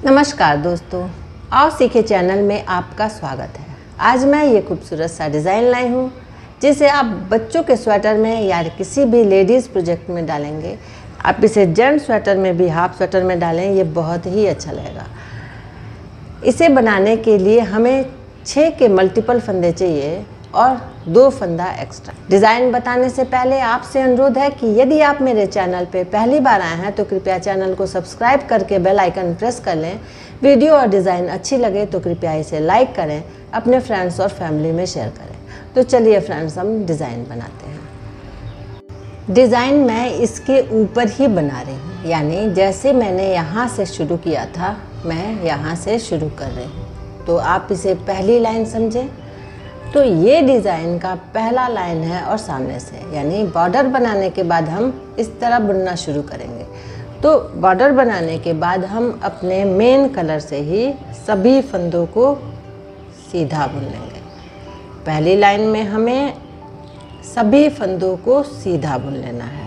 नमस्कार दोस्तों, आओ सीखे चैनल में आपका स्वागत है। आज मैं ये खूबसूरत सा डिज़ाइन लाई हूँ जिसे आप बच्चों के स्वेटर में या किसी भी लेडीज़ प्रोजेक्ट में डालेंगे। आप इसे जेंट्स स्वेटर में भी, हाफ स्वेटर में डालें, ये बहुत ही अच्छा लगेगा। इसे बनाने के लिए हमें 6 के मल्टीपल फंदे चाहिए और 2 फंदा एक्स्ट्रा। डिज़ाइन बताने से पहले आपसे अनुरोध है कि यदि आप मेरे चैनल पे पहली बार आए हैं तो कृपया चैनल को सब्सक्राइब करके बेल आइकन प्रेस कर लें। वीडियो और डिज़ाइन अच्छी लगे तो कृपया इसे लाइक करें, अपने फ्रेंड्स और फैमिली में शेयर करें। तो चलिए फ्रेंड्स, हम डिज़ाइन बनाते हैं। डिज़ाइन मैं इसके ऊपर ही बना रही हूँ, यानी जैसे मैंने यहाँ से शुरू किया था मैं यहाँ से शुरू कर रही हूँ। तो आप इसे पहली लाइन समझें। तो ये डिज़ाइन का पहला लाइन है और सामने से, यानी बॉर्डर बनाने के बाद हम इस तरह बुनना शुरू करेंगे। तो बॉर्डर बनाने के बाद हम अपने मेन कलर से ही सभी फंदों को सीधा बुन लेंगे। पहली लाइन में हमें सभी फंदों को सीधा बुन लेना है।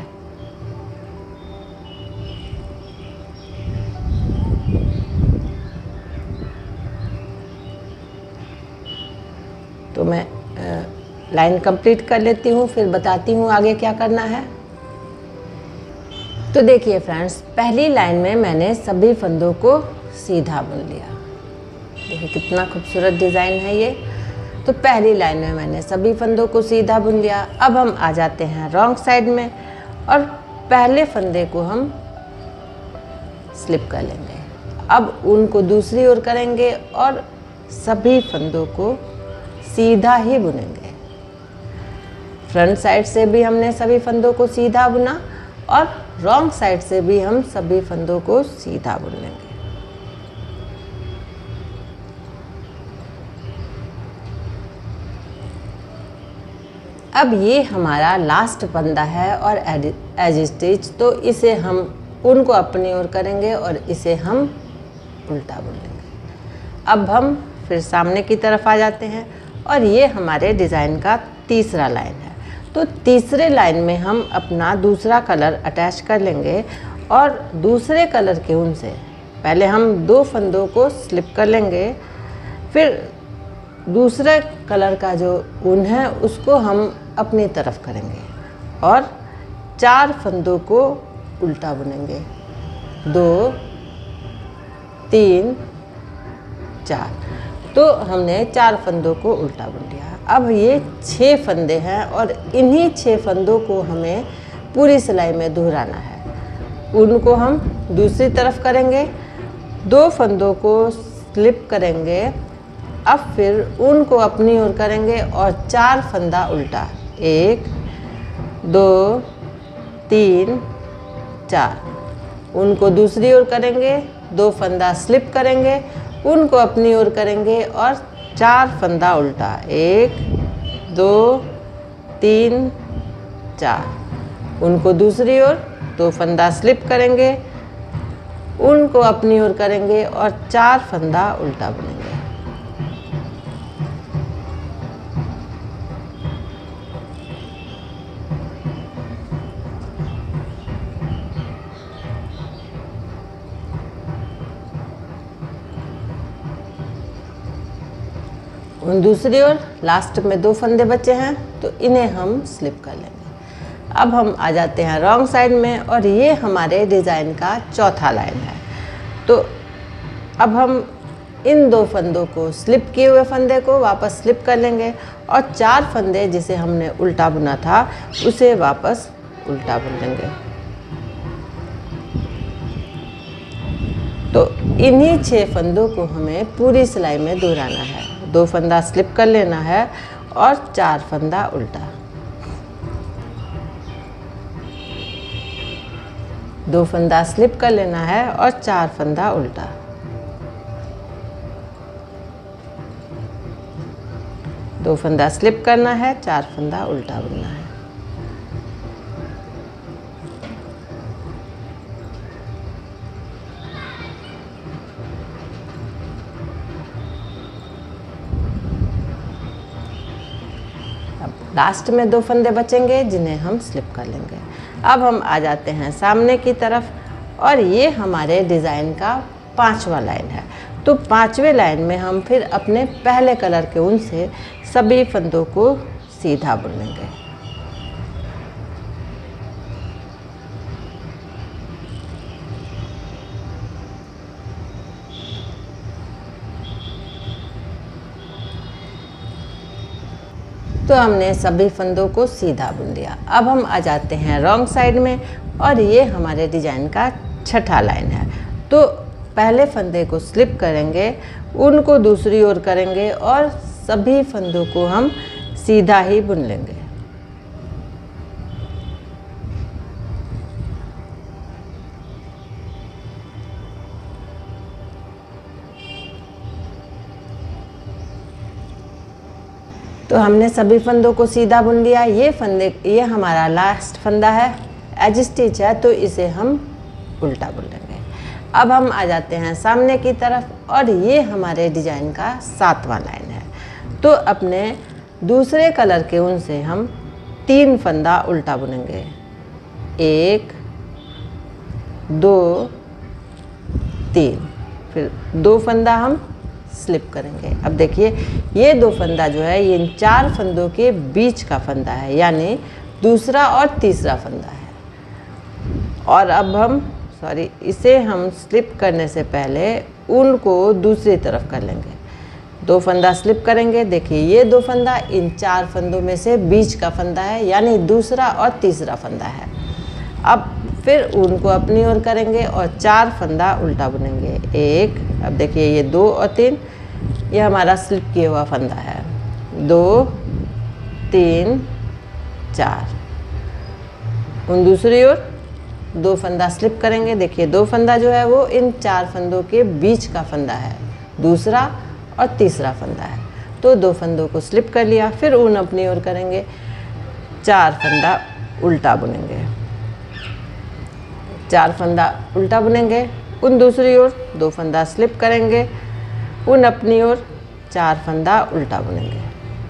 तो मैं लाइन कंप्लीट कर लेती हूँ, फिर बताती हूँ आगे क्या करना है। तो देखिए फ्रेंड्स, पहली लाइन में मैंने सभी फंदों को सीधा बुन लिया। देखिए कितना खूबसूरत डिज़ाइन है ये। तो पहली लाइन में मैंने सभी फंदों को सीधा बुन लिया। अब हम आ जाते हैं रॉन्ग साइड में और पहले फंदे को हम स्लिप कर लेंगे। अब उनको दूसरी ओर करेंगे और सभी फंदों को सीधा ही बुनेंगे। फ्रंट साइड से भी हमने सभी फंदों को सीधा बुना और रॉन्ग साइड से भी हम सभी फंदों को सीधा बुन लेंगे। अब ये हमारा लास्ट फंदा है और एज स्टिच, तो इसे हम उनको अपनी ओर करेंगे और इसे हम उल्टा बुन लेंगे। अब हम फिर सामने की तरफ आ जाते हैं और ये हमारे डिज़ाइन का तीसरा लाइन है। तो तीसरे लाइन में हम अपना दूसरा कलर अटैच कर लेंगे और दूसरे कलर के ऊन से पहले हम 2 फंदों को स्लिप कर लेंगे। फिर दूसरे कलर का जो ऊन है उसको हम अपनी तरफ करेंगे और 4 फंदों को उल्टा बुनेंगे। 2 3 4। तो हमने 4 फंदों को उल्टा बुन लिया। अब ये 6 फंदे हैं और इन्हीं 6 फंदों को हमें पूरी सिलाई में दोहराना है। उनको हम दूसरी तरफ करेंगे, 2 फंदों को स्लिप करेंगे। अब फिर उनको अपनी ओर करेंगे और 4 फंदा उल्टा। 1 2 3 4। उनको दूसरी ओर करेंगे, 2 फंदा स्लिप करेंगे, उनको अपनी ओर करेंगे और 4 फंदा उल्टा। 1 2 3 4। उनको दूसरी ओर, 2 फंदा स्लिप करेंगे, उनको अपनी ओर करेंगे और 4 फंदा उल्टा बुनेंगे। दूसरी ओर लास्ट में 2 फंदे बचे हैं तो इन्हें हम स्लिप कर लेंगे। अब हम आ जाते हैं रॉन्ग साइड में और ये हमारे डिज़ाइन का चौथा लाइन है। तो अब हम इन 2 फंदों को, स्लिप किए हुए फंदे को वापस स्लिप कर लेंगे और 4 फंदे जिसे हमने उल्टा बुना था उसे वापस उल्टा बुन लेंगे। तो इन्हीं 6 फंदों को हमें पूरी सिलाई में दोहराना है। 2 फंदा स्लिप कर लेना है और 4 फंदा उल्टा। 2 फंदा स्लिप कर लेना है और 4 फंदा उल्टा। 2 फंदा स्लिप करना है, 4 फंदा उल्टा बुनना है। लास्ट में 2 फंदे बचेंगे जिन्हें हम स्लिप कर लेंगे। अब हम आ जाते हैं सामने की तरफ और ये हमारे डिज़ाइन का 5वां लाइन है। तो 5वें लाइन में हम फिर अपने पहले कलर के ऊन से सभी फंदों को सीधा बुन लेंगे। तो हमने सभी फंदों को सीधा बुन लिया। अब हम आ जाते हैं रॉन्ग साइड में और ये हमारे डिजाइन का छठा लाइन है। तो पहले फंदे को स्लिप करेंगे, ऊन को दूसरी ओर करेंगे और सभी फंदों को हम सीधा ही बुन लेंगे। तो हमने सभी फंदों को सीधा बुन लिया। ये हमारा लास्ट फंदा है, एज स्टिच है, तो इसे हम उल्टा बुन लेंगे। अब हम आ जाते हैं सामने की तरफ और ये हमारे डिजाइन का 7वां लाइन है। तो अपने दूसरे कलर के ऊन से हम 3 फंदा उल्टा बुनेंगे। 1 2 3, फिर 2 फंदा हम स्लिप करेंगे। अब देखिए ये 2 फंदा जो है ये इन 4 फंदों के बीच का फंदा है, यानी दूसरा और तीसरा फंदा है। और अब हम इसे हम स्लिप करने से पहले ऊन को दूसरी तरफ कर लेंगे। 2 फंदा स्लिप करेंगे। देखिए ये 2 फंदा इन 4 फंदों में से बीच का फंदा है, यानी दूसरा और तीसरा फंदा है। अब फिर ऊन को अपनी ओर करेंगे और 4 फंदा उल्टा बुनेंगे। 1, अब देखिए ये 2 और 3, ये हमारा स्लिप किया हुआ फंदा है। 2 3 4, ऊन दूसरी ओर 2 फंदा स्लिप करेंगे। देखिए 2 फंदा जो है वो इन 4 फंदों के बीच का फंदा है, दूसरा और तीसरा फंदा है। तो 2 फंदों को स्लिप कर लिया, फिर ऊन अपनी ओर करेंगे, 4 फंदा उल्टा बुनेंगे। 4 फंदा उल्टा बुनेंगे, ऊन दूसरी ओर 2 फंदा स्लिप करेंगे, ऊन अपनी ओर 4 फंदा उल्टा बुनेंगे।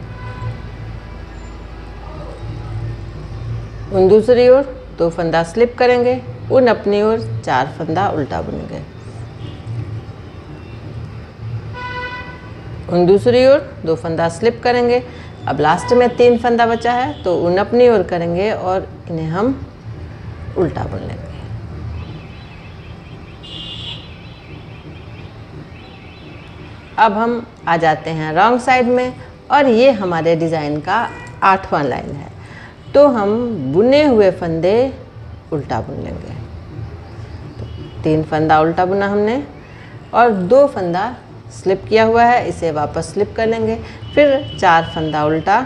ऊन दूसरी ओर 2 फंदा स्लिप करेंगे, ऊन अपनी ओर 4 फंदा उल्टा बुनेंगे। ऊन दूसरी ओर 2 फंदा स्लिप करेंगे। अब लास्ट में 3 फंदा बचा है, तो ऊन अपनी ओर करेंगे और इन्हें हम उल्टा बुन लेंगे। अब हम आ जाते हैं रॉन्ग साइड में और ये हमारे डिज़ाइन का 8वां लाइन है। तो हम बुने हुए फंदे उल्टा बुन लेंगे। तो 3 फंदा उल्टा बुना हमने और 2 फंदा स्लिप किया हुआ है, इसे वापस स्लिप कर लेंगे। फिर 4 फंदा उल्टा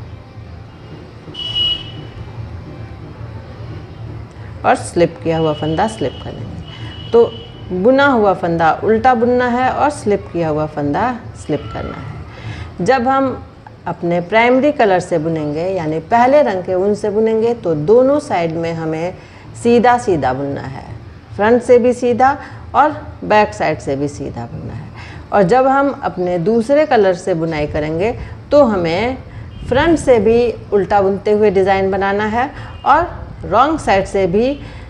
और स्लिप किया हुआ फंदा स्लिप कर लेंगे। तो बुना हुआ फंदा उल्टा बुनना है और स्लिप किया हुआ फंदा स्लिप करना है। जब हम अपने प्राइमरी कलर से बुनेंगे, यानी पहले रंग के ऊन से बुनेंगे, तो दोनों साइड में हमें सीधा सीधा बुनना है, फ्रंट से भी सीधा और बैक साइड से भी सीधा बुनना है। और जब हम अपने दूसरे कलर से बुनाई करेंगे तो हमें फ्रंट से भी उल्टा बुनते हुए डिज़ाइन बनाना है और रॉन्ग साइड से भी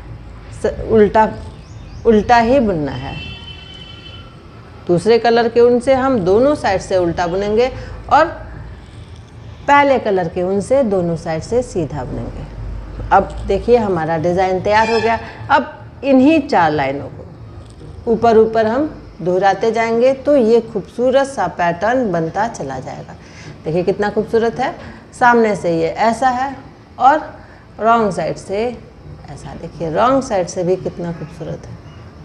उल्टा ही बुनना है। दूसरे कलर के ऊन से हम दोनों साइड से उल्टा बुनेंगे और पहले कलर के ऊन से दोनों साइड से सीधा बुनेंगे। अब देखिए हमारा डिज़ाइन तैयार हो गया। अब इन्हीं 4 लाइनों को ऊपर ऊपर हम दोहराते जाएंगे तो ये खूबसूरत सा पैटर्न बनता चला जाएगा। देखिए कितना खूबसूरत है। सामने से ये ऐसा है और रॉन्ग साइड से ऐसा। देखिए रॉन्ग साइड से भी कितना खूबसूरत है।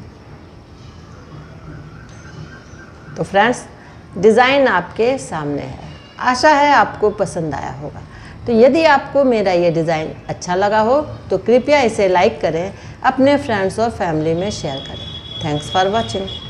तो फ्रेंड्स, डिज़ाइन आपके सामने है। आशा है आपको पसंद आया होगा। तो यदि आपको मेरा ये डिज़ाइन अच्छा लगा हो तो कृपया इसे लाइक करें, अपने फ्रेंड्स और फैमिली में शेयर करें। Thanks for watching.